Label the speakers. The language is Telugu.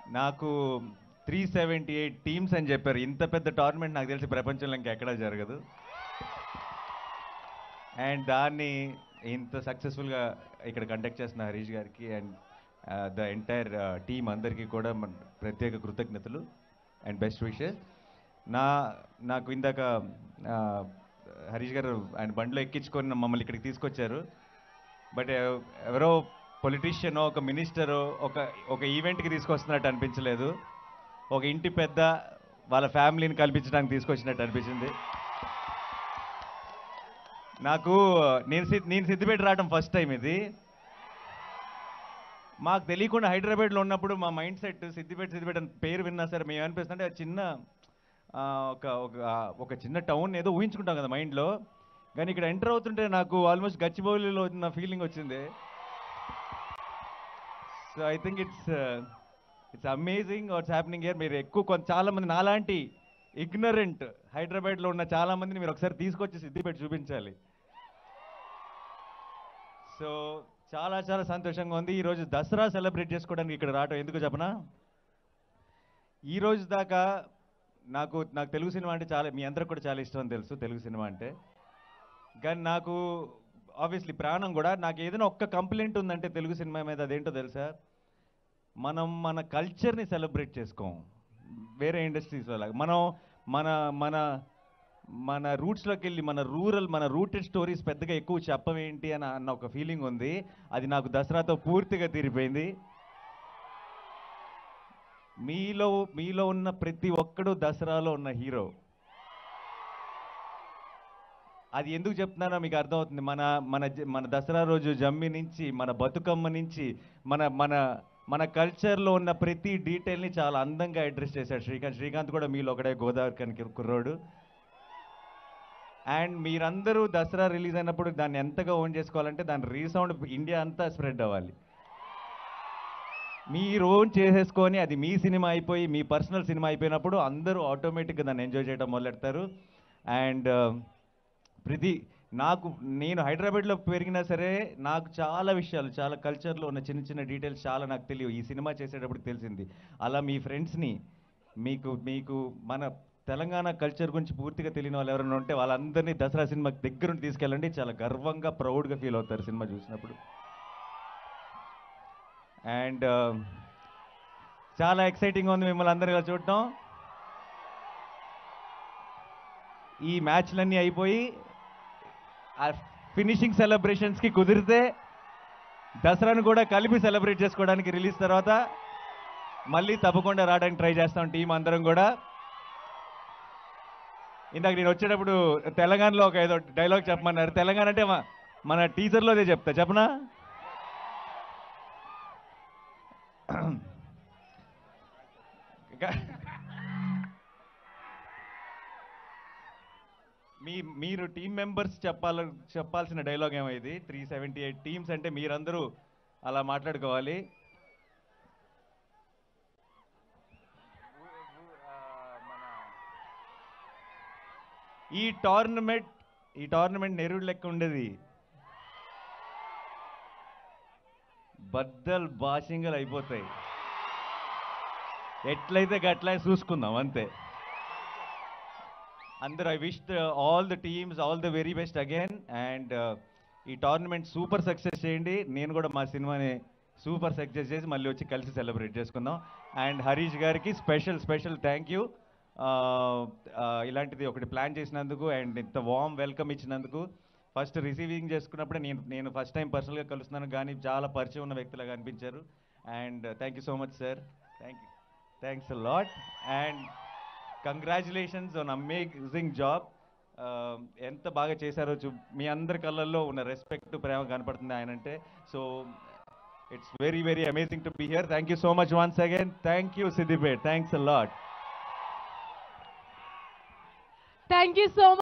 Speaker 1: నాకు 378 టీమ్స్ అని చెప్పారు. ఇంత పెద్ద టోర్నమెంట్ నాకు తెలిసి ప్రపంచంలో ఇంకెక్కడా జరగదు. అండ్ దాన్ని ఇంత సక్సెస్ఫుల్గా ఇక్కడ కండక్ట్ చేస్తున్న హరీష్ గారికి అండ్ ద ఎంటైర్ టీమ్ అందరికీ కూడా ప్రత్యేక కృతజ్ఞతలు అండ్ బెస్ట్ విషెస్. నాకు ఇందాక హరీష్ గారు ఆయన బండిలో ఎక్కించుకొని మమ్మల్ని ఇక్కడికి తీసుకొచ్చారు. బట్ ఎవరో పొలిటీషియనో ఒక మినిస్టరో ఒక ఈవెంట్కి తీసుకొస్తున్నట్టు అనిపించలేదు. ఒక ఇంటి పెద్ద వాళ్ళ ఫ్యామిలీని కల్పించడానికి తీసుకొచ్చినట్టు అనిపించింది నాకు. నేను సిద్దిపేట రావడం ఫస్ట్ టైం. ఇది మాకు తెలియకుండా హైదరాబాద్లో ఉన్నప్పుడు మా మైండ్ సెట్ సిద్దిపేట పేరు విన్నా సరే మేము అనిపిస్తుంటే చిన్న ఒక చిన్న టౌన్ ఏదో ఊహించుకుంటాం కదా మైండ్లో. కానీ ఇక్కడ ఎంటర్ అవుతుంటే నాకు ఆల్మోస్ట్ గచ్చిబౌలిలో ఉన్న ఫీలింగ్ వచ్చింది. So I think it's amazing what's happening here. మీరు ఎక్కువ చాలామంది నాలాంటి ఇగ్నరెంట్ హైదరాబాద్లో ఉన్న చాలామందిని మీరు ఒకసారి తీసుకొచ్చి సిద్దిపేట చూపించాలి. సో చాలా చాలా సంతోషంగా ఉంది ఈరోజు దసరా సెలబ్రేట్ చేసుకోవడానికి ఇక్కడ రావటం. ఎందుకు చెప్పనా, ఈరోజు దాకా నాకు తెలుగు సినిమా అంటే చాలా, మీ అందరికి కూడా చాలా ఇష్టం అని తెలుసు తెలుగు సినిమా అంటే. కానీ నాకు ఆబ్వియస్లీ ప్రాణం కూడా. నాకు ఏదైనా ఒక్క కంప్లైంట్ ఉందంటే తెలుగు సినిమా మీద, అదేంటో తెలుసా, మనం మన కల్చర్ని సెలబ్రేట్ చేసుకోం వేరే ఇండస్ట్రీస్లో లాగా. మనం మన మన మన రూట్స్లోకి వెళ్ళి మన రూటెడ్ స్టోరీస్ పెద్దగా ఎక్కువ చెప్పమేంటి అన్న ఒక ఫీలింగ్ ఉంది. అది నాకు దసరాతో పూర్తిగా తీరిపోయింది. మీలో ఉన్న ప్రతి ఒక్కడు దసరాలో ఉన్న హీరో. అది ఎందుకు చెప్తున్నానో మీకు అర్థమవుతుంది. మన దసరా రోజు జమ్మి నుంచి, మన బతుకమ్మ నుంచి, మన మన మన కల్చర్లో ఉన్న ప్రతి డీటెయిల్ని చాలా అందంగా అడ్రస్ చేశాడు శ్రీకాంత్ కూడా మీలో ఒకడే గోదావరి కనికి కుర్రోడు. అండ్ మీరందరూ దసరా రిలీజ్ అయినప్పుడు దాన్ని ఎంతగా ఓన్ చేసుకోవాలంటే దాని రీసౌండ్ ఇండియా అంతా స్ప్రెడ్ అవ్వాలి. మీరు ఓన్ చేసేసుకొని అది మీ సినిమా అయిపోయి మీ పర్సనల్ సినిమా అయిపోయినప్పుడు అందరూ ఆటోమేటిక్గా దాన్ని ఎంజాయ్ చేయడం మొదలెడతారు. అండ్ నేను హైదరాబాద్లో పెరిగినా సరే నాకు చాలా విషయాలు, చాలా కల్చర్లో ఉన్న చిన్న చిన్న డీటెయిల్స్ చాలా నాకు తెలియవు. ఈ సినిమా చేసేటప్పుడు తెలిసింది. అలా మీ ఫ్రెండ్స్ని, మీకు మన తెలంగాణ కల్చర్ గురించి పూర్తిగా తెలియని వాళ్ళు ఎవరైనా ఉంటే వాళ్ళందరినీ దసరా సినిమాకి దగ్గరుండి తీసుకెళ్ళండి. చాలా గర్వంగా ప్రౌడ్గా ఫీల్ అవుతారు సినిమా చూసినప్పుడు. అండ్ చాలా ఎక్సైటింగ్గా ఉంది మిమ్మల్ని అందరూ ఇలా చూడటం. ఈ మ్యాచ్లన్నీ అయిపోయి ఆ ఫినిషింగ్ సెలబ్రేషన్స్కి కుదిరితే దసరాను కూడా కలిపి సెలబ్రేట్ చేసుకోవడానికి రిలీజ్ తర్వాత మళ్ళీ తప్పకుండా రావడానికి ట్రై చేస్తాం టీం అందరం కూడా. ఇందాక నేను వచ్చేటప్పుడు తెలంగాణలో ఒక ఏదో డైలాగ్ చెప్పమన్నారు. తెలంగాణ అంటే మన టీజర్లో అదే చెప్తా, చెప్పనా? మీరు టీం మెంబర్స్ చెప్పాల్సిన డైలాగ్ ఏమో ఇది. 378 టీమ్స్ అంటే మీరందరూ అలా మాట్లాడుకోవాలి. ఈ టోర్నమెంట్ నెరుడు లెక్క ఉండేది. బద్దలు బాషింగలు అయిపోతాయి. ఎట్లయితే గట్లా చూసుకుందాం అంతే. అందరూ I wish all the teams all the very best again. And ఈ టోర్నమెంట్ సూపర్ సక్సెస్ చేయండి. నేను కూడా మా సినిమాని సూపర్ సక్సెస్ చేసి మళ్ళీ వచ్చి కలిసి సెలబ్రేట్ చేసుకుందాం. అండ్ హరీష్ గారికి స్పెషల్ థ్యాంక్ యూ. ఇలాంటిది ఒకటి ప్లాన్ చేసినందుకు అండ్ ఇంత వార్మ్ వెల్కమ్ ఇచ్చినందుకు. ఫస్ట్ రిసీవింగ్ చేసుకున్నప్పుడే నేను ఫస్ట్ టైం పర్సనల్గా కలుస్తున్నాను, కానీ చాలా పరిచయం ఉన్న వ్యక్తులుగా అనిపించారు. And thank you so much sir. Thanks a lot. And congratulations on amazing job. ఎంత బాగా చేశారో మీ అందరి కళ్ళల్లో ఉన్న రెస్పెక్ట్, ప్రేమ కనపడుతుంది ఆయన అంటే. So it's very very amazing to be here. Thank you so much once again. Thank you Siddipet. Thanks a lot.
Speaker 2: Thank you so much.